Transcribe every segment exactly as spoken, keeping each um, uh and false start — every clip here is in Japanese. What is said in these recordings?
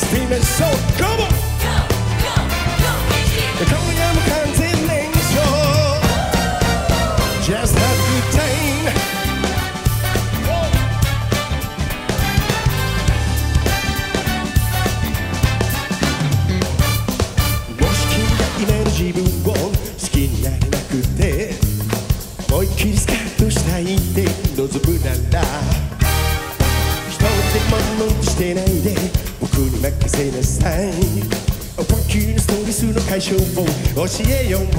スピンメソード Go! 今夜も完全燃焼 Just have a good time もし君が今の自分を好きになれなくて思いっきりスカッとしたいって望むなら一人で物としてないで僕に任せなさい思いっきりのストレスの解消を教えよう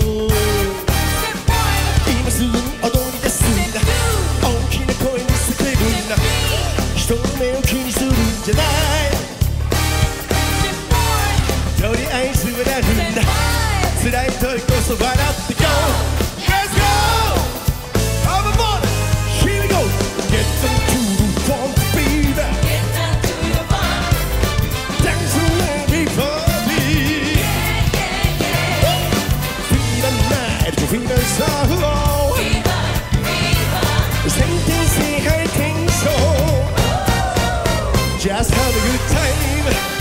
今すぐに踊り出すんだ大きな声に叫ぶんだ人の目を気にするんじゃないとりあえずはなるんだ辛い時こそ笑って Go! Let's go! I'm a model! Here we go! Get down to the funk, baby! Get down to your funk! Dance around before me! Yeah, yeah, yeah! Feel the night, feel the soul! Fever, fever! Sentence, high tension! Just have a good time!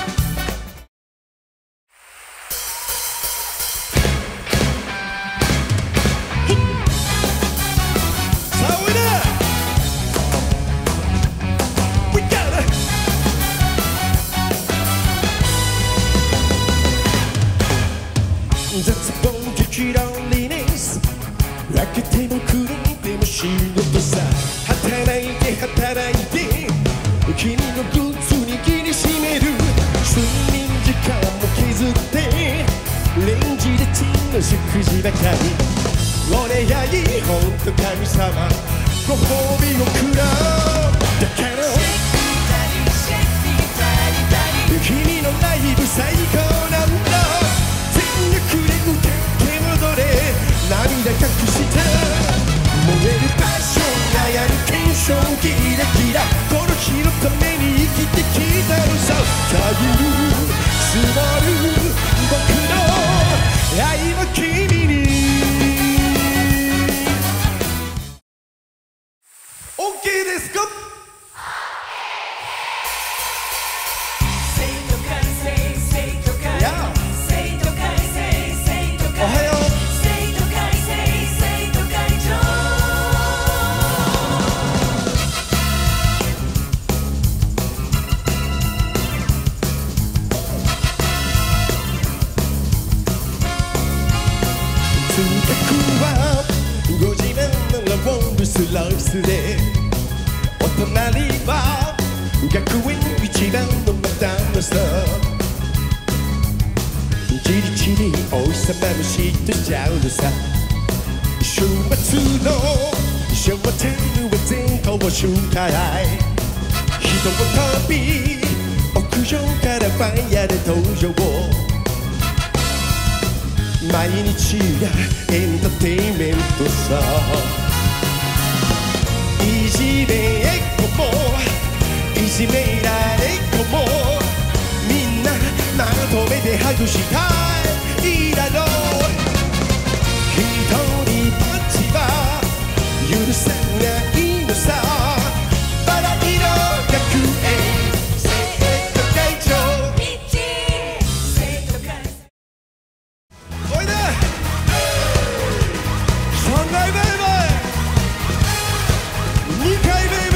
That's a bone to cheat on Linux 開けてもくれても仕事さ働いて働いて君のグッズ握りしめる睡眠時間も削ってレンジでチンの食事ばかり俺やいほんと神様ご褒美をくらうだから君のライブ最高なんだ涙隠した燃えるパッションがやるテンションキラキラこの日のために生きてきたのさ限る募る僕の愛は君に OK ですかスライスでお隣は学園一番のマダムさじりじりお日様に嫉妬しちゃうのさ週末の昭和テレビは全校集会人を飛び屋上からファイヤーで登場毎日がエンターテインメントさいじめっ子もいじめられっ子もみんなまとめてハグしたいだろう一人ぼっちは許さないのさバラ色学園生徒会長ミッチー生徒会おいでさんかいめにかいめいべ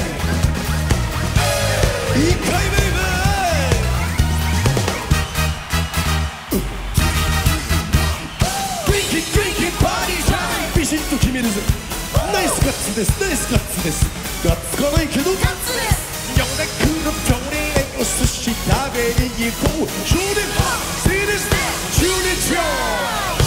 いっかいめいべドリンキードリンキーパーティータイムビシッと決めるぜナイスガッツですナイスガッツですガッツがないけどガッツです夜中の朝礼お寿司食べに行こう少年生です中日